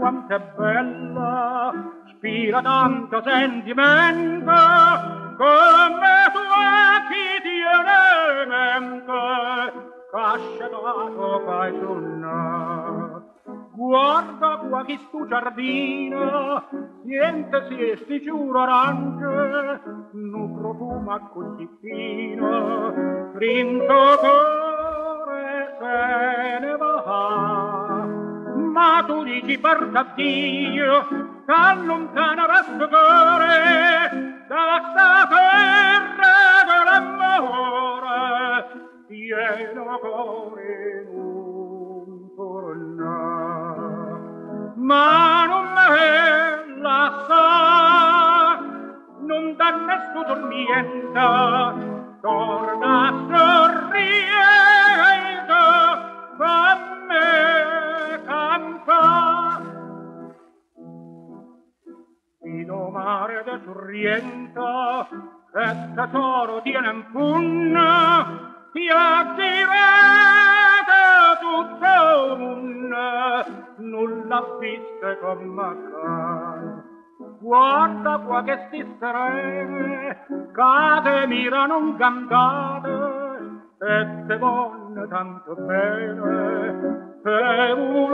quanto è bella, spira tanto sentimento, come tu chi tiene mente, casciato fai sunna. Guarda qua chi stu giardino, siente sti ciuro arance, nu profuma così fino, rinto cuore se ne va. Ma tu dici porta Dio, t'allontanerà sto cuore, da sta terra dell'amore, pieno cuore non torna. Ma non me la sa, non danne sto dormienta, torna sorriendo, fammi canta. Vino mare de sorrienta, che tesoro tiene in punna, ti aggiravete tutto un, nulla viste come can. Guarda qua che sti serene, che te mirano cantate, e te vogliono tanto bene, e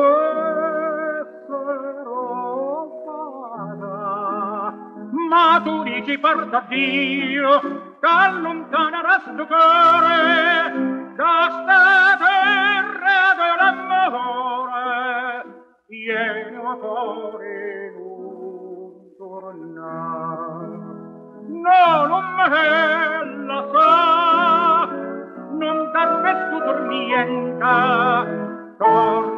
volessero fata. Ma tu dici porta Dio, t'allontanerà sto cuore, da sta terra dell'amore, pieno cuore non torna. No, non me la sa, non danne sto dormienta, torna